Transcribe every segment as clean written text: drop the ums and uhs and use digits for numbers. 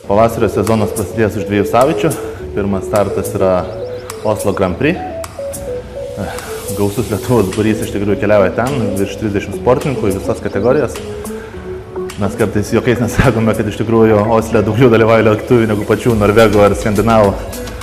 Pavasario sezonas prasidės už 2 savaičių. Pirmas startas yra Oslo Grand Prix. Gausus Lietuvos būrys iš tikrųjų keliauja ten, virš 30 sportininkų į visas kategorijas. Mes kartais juokais nesakome, kad iš tikrųjų Osle daugiau dalyvauja lietuvių negu pačių norvegų ar skandinavų.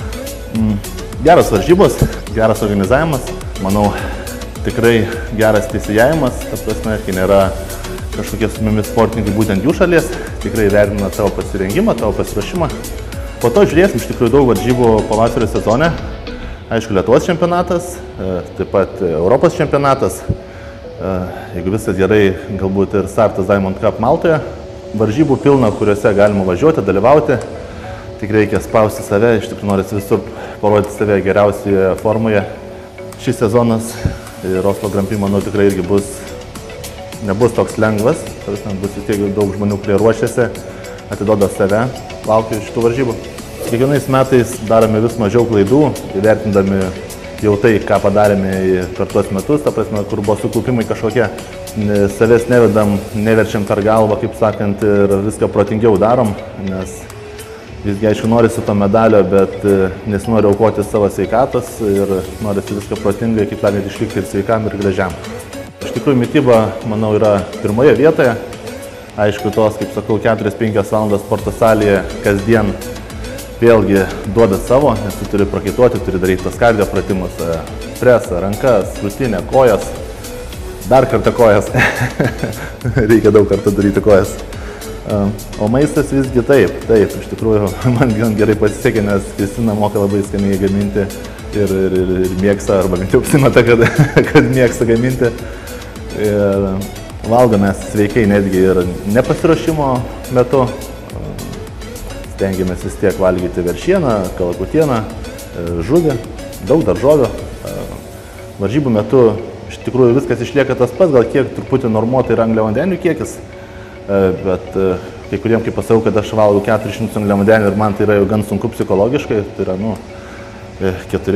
Geras varžybos, geras organizavimas. Manau, tikrai geras teisėjavimas, ta prasme, kai nėra kažkokie sumimi sportininkai būtent jų šalies, tikrai vertina savo pasirengimą, savo pasiruošimą. Po to žiūrėsim iš tikrųjų daug varžybų pavasario sezone. Aišku, Lietuvos čempionatas, taip pat Europos čempionatas. Jeigu viskas gerai, galbūt ir startas Diamond Cup Maltoje. Varžybų pilna, kuriuose galima važiuoti, dalyvauti. Tik reikia spausti save, iš tikrųjų norisi visur parodyti save geriausioje formoje. Šis sezonas ir Oslo Grand Prix, manau, tikrai irgi nebus toks lengvas, bus vis tiek daug žmonių, kurie ruošiasi, atiduoda save, laukia šitų varžybų. Kiekvienais metais darome vis mažiau klaidų, įvertindami jau tai, ką padarėme per tuos metus, ta prasme, kur buvo sukaupimai kažkokie, savęs nevedam, neverčiam per galvą, kaip sakant, ir viską protingiau darom, nes visgi, aišku, norisi to medalio, bet nesinori aukoti savo sveikatos ir norisi viską protingai, kaip sakant, išlikti ir sveikam, ir gražiam. Iš tikrųjų, mityba, manau, yra pirmoje vietoje. Aišku, tos, kaip sakau, 4-5 valandas sporto salėje kasdien vėlgi duoda savo, nes tu turi prakaituoti, turi daryti tos kardio pratimus, presą, rankas, krūtinę, kojas, dar kartą kojas. Reikia daug kartų daryti kojas. O maistas visgi taip, iš tikrųjų, man gerai pasisekė, nes Kristina moka labai skaniai gaminti ir mėgsta, arba bent jau apsimeta, kad mėgsta gaminti. Ir valgome sveikai netgi ir nepasiruošimo metu. Stengiamės vis tiek valgyti veršieną, kalakutieną, žuvį, daug daržovių. Varžybų metu iš tikrųjų viskas išlieka tas pats, gal kiek truputį normuota yra angliavandenių kiekis, bet kai kuriem, kaip pasakau, kad aš valgau 400 angliavandenių ir man tai yra jau gan sunku psichologiškai, tai yra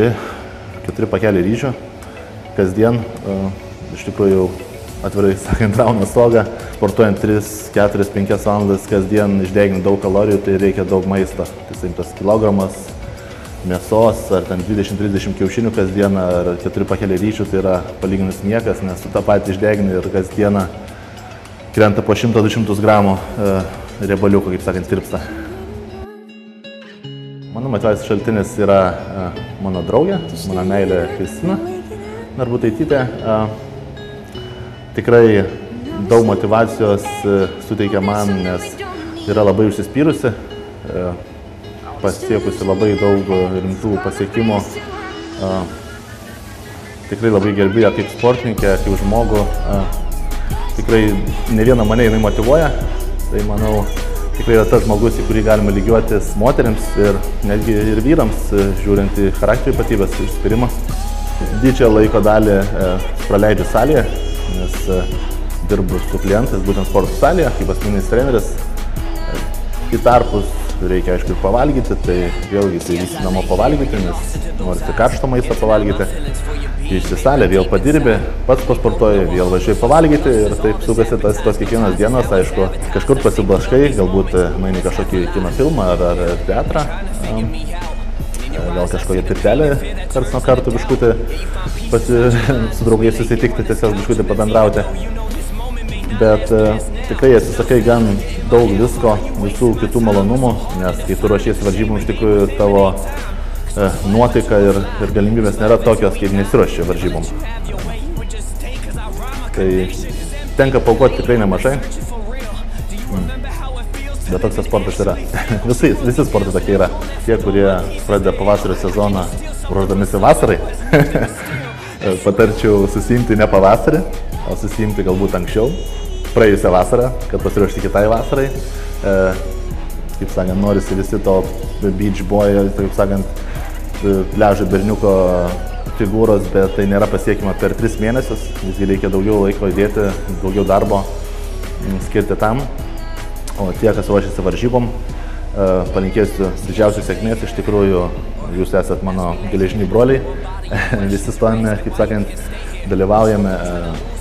4 pakeliai ryžių kasdien. Iš tikrųjų jau atvirai sakant, rauna stogą, sportuojant 3, 4, 5 valandas kasdien išdegint daug kalorijų, tai reikia daug maisto. Tai tas kilogramas mėsos, ar ten 20-30 kiaušinių kasdieną, ar 4 pakeliai ryžių, tai yra palyginus niekas, nes tu tą patį išdegini ir kasdieną krenta po 100-200 gramų riebaliukų, kaip sakant, tirpsta. Mano motyvacijos šaltinis yra mano draugė, mano meilė Kristina Narbutaitytė. Tikrai daug motyvacijos suteikia man, nes yra labai užsispyrusi, pasiekusi labai daug rimtų pasiekimų. Tikrai labai gerbiu ją kaip sportininkę, kaip žmogų. Tikrai ne vieną mane jinai motyvuoja, tai manau, tikrai yra tas žmogus, į kurį galima lygiuotis moterims ir netgi ir vyrams, žiūrint į charakterio ypatybės užsispyrimą. Didžiąją laiko dalį praleidžiu salėje, nes dirbu su klientais, būtent sporto salėje, kaip asmeninis treneris. Į tarpus reikia, aišku, ir pavalgyti, tai vėlgi tai visi namo pavalgyti, nes norisi karšto maisto pavalgyti. Išsi salę, vėl padirbi, pats pasportuoji, vėl važiuoji pavalgyti ir taip sukasi tas kiekvienas dienas, aišku, kažkur pasiblaškai, galbūt nueini kažkokį kino filmą ar teatrą. Gal kažkokią pirtelę karts nuo karto biškutį su draugais susitikti, tiesiog biškutį pabendrauti. Bet tikrai atsisakai gan daug visko, visų kitų malonumų, nes kai tu ruošiesi varžybom, iš tikrųjų tavo nuotaika ir galimybės nėra tokios, kaip nesiruoši varžybom. Tai tenka paaukoti tikrai nemažai. Bet toks sportas yra. Visi sportai tokie yra. Tie, kurie pradeda pavasario sezoną ruošdamisi vasarai, patarčiau susiimti ne pavasarį, o susiimti galbūt anksčiau, praėjusią vasarą, kad pasiruošti kitai vasarai. Kaip sakant, norisi visi to beach boy, taip sakant, pliažo berniuko figūros, bet tai nėra pasiekima per 3 mėnesius. Visgi reikia daugiau laiko įdėti, daugiau darbo skirti tam. O tie, kas ruošiasi varžybom, palinkėsiu didžiausios sėkmės. Iš tikrųjų, jūs esat mano geležiniai broliai. Visi stojame, kaip sakant, dalyvaujame,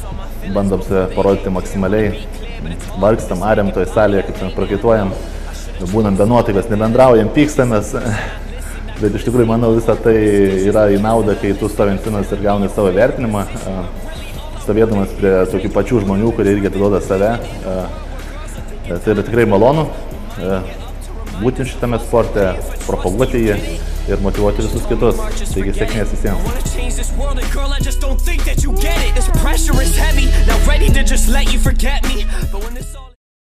bandom save parodyti maksimaliai. Vargstam, ariam toje salėje, kaip ten prakaituojam. būnam be nuotaikos, nebendraujam, pykstamės. Bet iš tikrųjų, manau, visą tai yra į naudą, kai tu stovi ant scenos ir gauni savo vertinimą, stovėdamas prie tokių pačių žmonių, kurie irgi atiduoda save. Tai yra tikrai malonu būti šitame sporte, propaguoti jį ir motyvuoti visus kitus. Taigi sėkmės visiems.